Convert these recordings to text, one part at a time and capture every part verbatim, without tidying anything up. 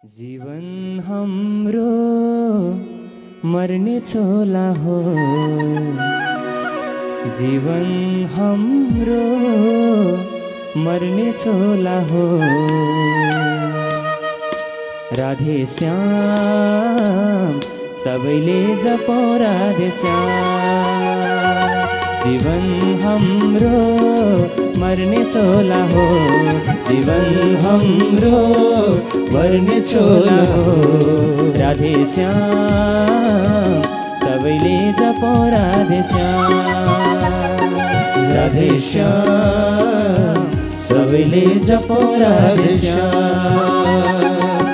जीवन हाम्रो मर्ने छोला हो, जीवन हाम्रो मर्ने छोला हो। राधे श्याम सबैले जपौ राधे श्याम। जीवन हाम्रो मर्ने छोला हो, जीवन हाम्रो मर्ने छोला हो। राधे श्याम सबैले जपौ राधे श्याम। राधे श्याम सबैले जपौ राधे श्याम।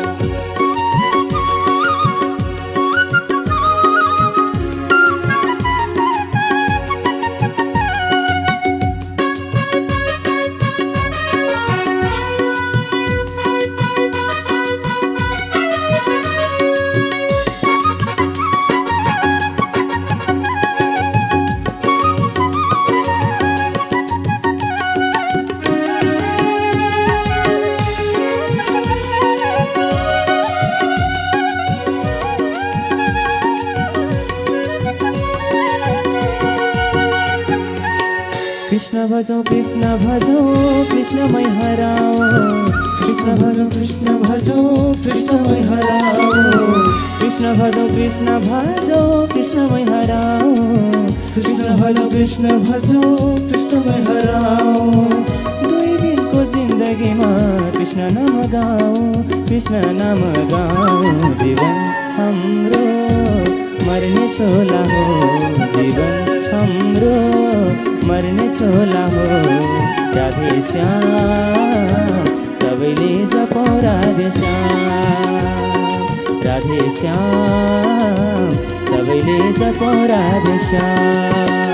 कृष्ण भजौ कृष्ण भजौ कृष्णमय हराओ, कृष्ण भजौ कृष्ण भजौ कृष्णमय हराओ। कृष्ण भजौ कृष्ण भजौ कृष्णमय हराओ, कृष्ण भजौ कृष्ण भजौ कृष्णमय हराओ। दुई दिनको जिन्दगीमा कृष्ण नाम गाऊ, कृष्ण नाम गाऊ। जीवन हाम्रो मर्ने छोला हो, जीवन हाम्रो मर्ने छोला हो। राधे श्याम सबैले जपौ राधे श्याम। राधे श्याम सबैले जपौ राधे श्याम।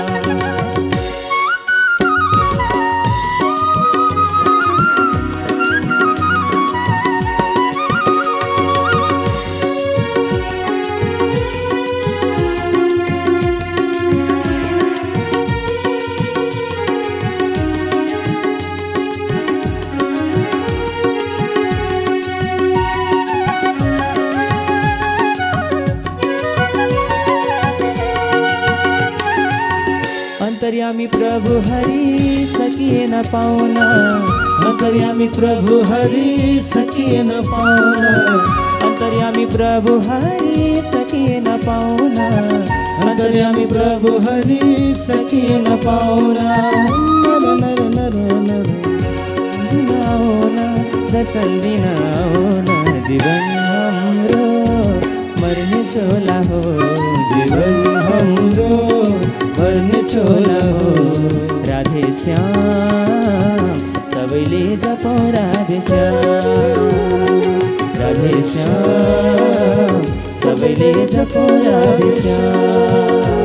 अंतर्यामी प्रभु हरि सकिए न पाउन, अंतर्यामी प्रभु हरि सकिए न पाउन। अंतर्यामी प्रभु हरि सकिए न पाउन, अंतर्यामी प्रभु हरि सकिए न पाउन। नर नर नर नर दिनाउन दर्शन दिनाउन। जीवन हाम्रो मर्ने छोला हो, जीवन हाम्रो मर्ने छोला हो। राधे श्याम सबैले जपौ राधे श्याम। राधे श्याम सबैले जपौ राधे श्याम।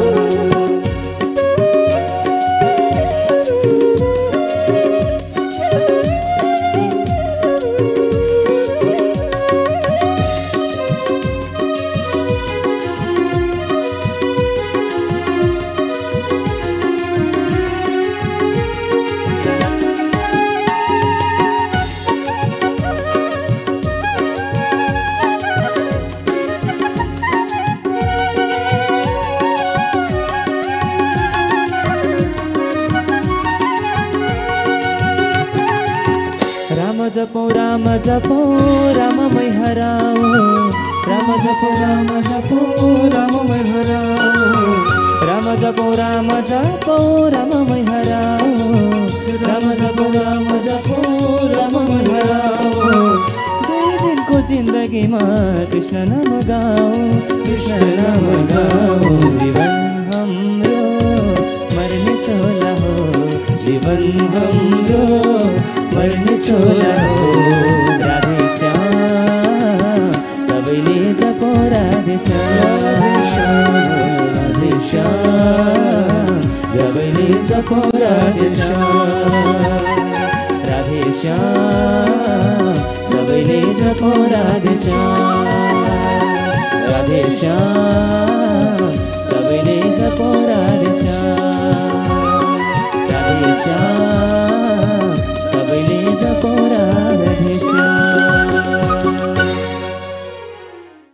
राम जपौ राम जपौ राममय हराओ, राम जपो राम जपो राममय हराओ। राम जपौ राम जपौ राममय हराओ, राम जपो राम जपो राममय हराओ। दुई दिनको जिन्दगीमा कृष्ण नाम गाऊ, कृष्ण नाम गाऊ। जीवन हाम्रो मर्ने छोला हो, जीवन हाम्रो मर्ने छोला हो। राधे श्याम सबैले जपौ राधे श्याम। राधे श्याम सबैले जपौ राधे श्याम। राधे श्याम सबैले जपौ राधे श्याम। राधे श्याम सबैले जपौ राधे श्याम। राधे श्याम